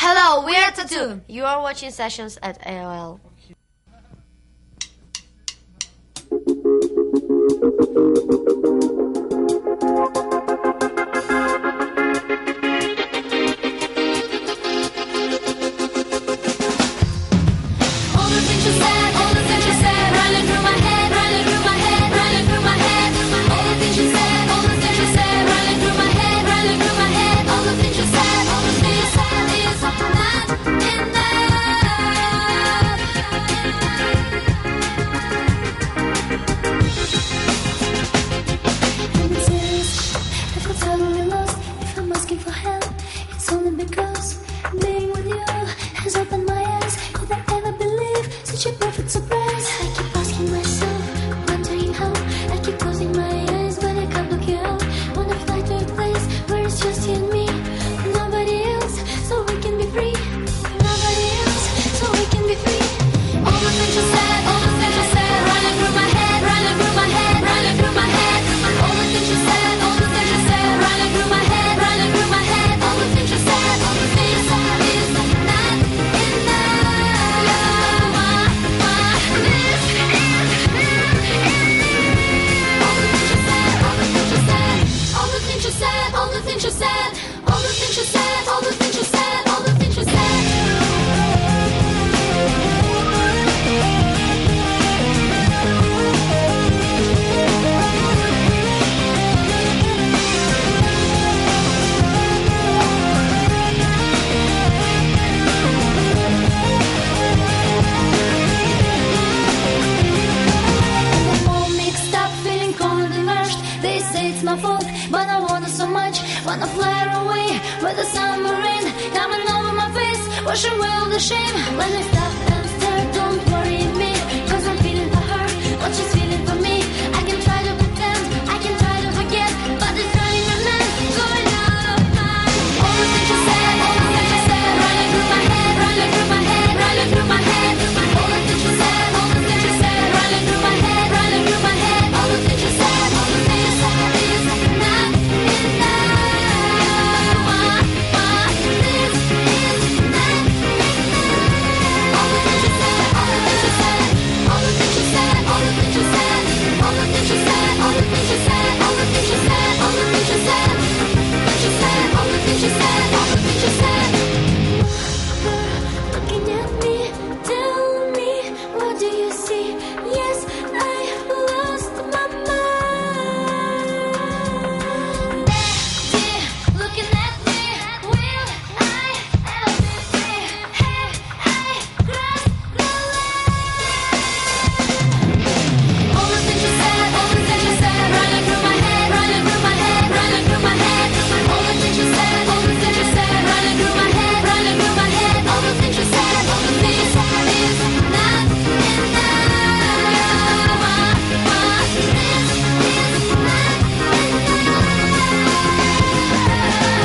Hello, we are Tattoo. You are watching Sessions at AOL. But I want it so much, wanna fly away with the summer rain coming over my face, washing away all the shame. When I stop and stare, don't worry me, cause I'm feeling for her, what she's feeling for me. I can try to pretend, I can try to forget, but it's running on end, going out of time. All the things you said, running through my head, running through my head, running through my head. All the things you said, running through my head, running through my head. All the things you said, all the things you said.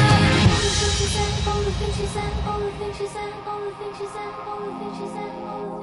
All the things she said, all the things she said, all the things she said, all the things she said, all the